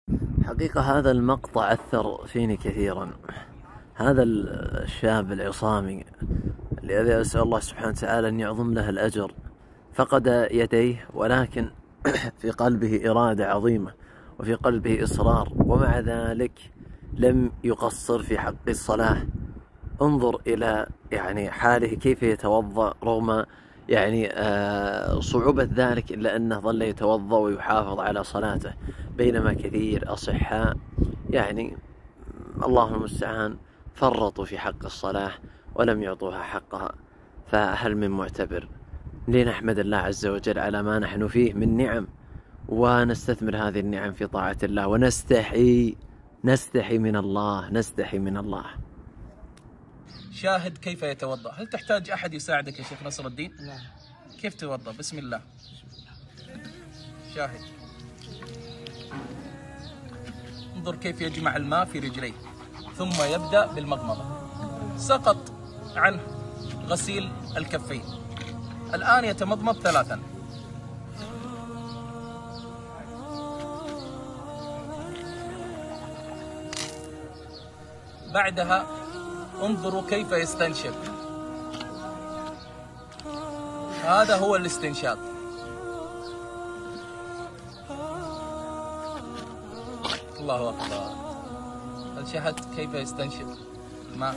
حقيقة هذا المقطع أثر فيني كثيرا. هذا الشاب العصامي الذي أسأل الله سبحانه وتعالى أن يعظم له الأجر فقد يديه، ولكن في قلبه إرادة عظيمة وفي قلبه إصرار، ومع ذلك لم يقصر في حق الصلاة. انظر إلى حاله كيف يتوضأ رغم صعوبة ذلك، إلا أنه ظل يتوضأ ويحافظ على صلاته، بينما كثير أصحاء الله المستعان فرطوا في حق الصلاة ولم يعطوها حقها. فهل من معتبر؟ لنحمد الله عز وجل على ما نحن فيه من نعم، ونستثمر هذه النعم في طاعة الله، ونستحي من الله، نستحي من الله. شاهد كيف يتوضأ. هل تحتاج أحد يساعدك يا شيخ نصر الدين؟ لا. كيف توضأ؟ بسم الله. شاهد، انظر كيف يجمع الماء في رجليه ثم يبدأ بالمضمضة. سقط عنه غسيل الكفين، الآن يتمضمض 3. بعدها انظروا كيف يستنشق. هذا هو الاستنشاق. الله أكبر. هل شاهدت كيف يستنشق الماء؟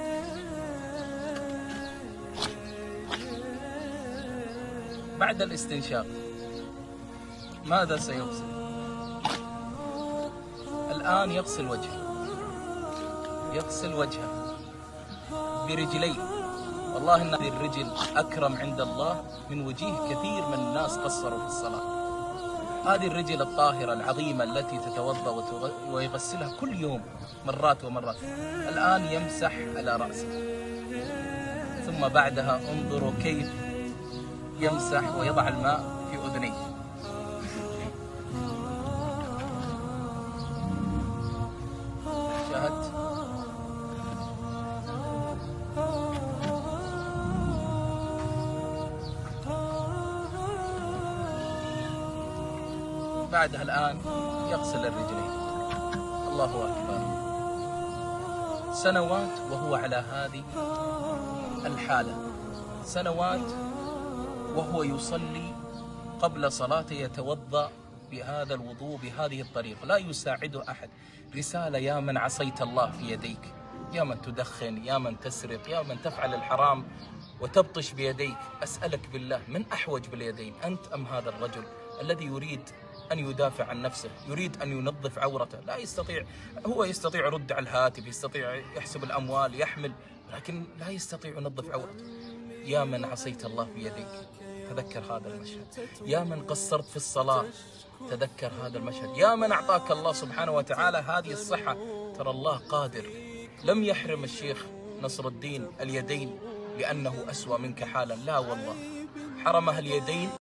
بعد الاستنشاق ماذا سيغسل؟ الآن يغسل وجهه برجليه. والله إن هذه الرجل أكرم عند الله من وجيه كثير من الناس قصروا في الصلاة. هذه الرجل الطاهرة العظيمة التي تتوضأ ويغسلها كل يوم مرات ومرات، الآن يمسح على رأسه. ثم بعدها انظروا كيف يمسح ويضع الماء في أذنيه. شاهدت؟ بعدها الآن يغسل الرجلين. الله أكبر. سنوات وهو على هذه الحالة، سنوات وهو يصلي قبل صلاته يتوضأ بهذا الوضوء بهذه الطريقة، لا يساعده أحد. رسالة: يا من عصيت الله في يديك، يا من تدخن، يا من تسرق، يا من تفعل الحرام وتبطش بيديك، أسألك بالله من أحوج باليدين، أنت أم هذا الرجل الذي يريد أن يدافع عن نفسه، يريد أن ينظف عورته، لا يستطيع. هو يستطيع يرد على الهاتف، يستطيع يحسب الأموال، يحمل، لكن لا يستطيع ينظف عورته. يا من عصيت الله في يديك، تذكر هذا المشهد. يا من قصرت في الصلاة، تذكر هذا المشهد. يا من أعطاك الله سبحانه وتعالى هذه الصحة، ترى الله قادر. لم يحرم الشيخ نصر الدين اليدين لأنه أسوأ منك حالا، لا والله، حرمها اليدين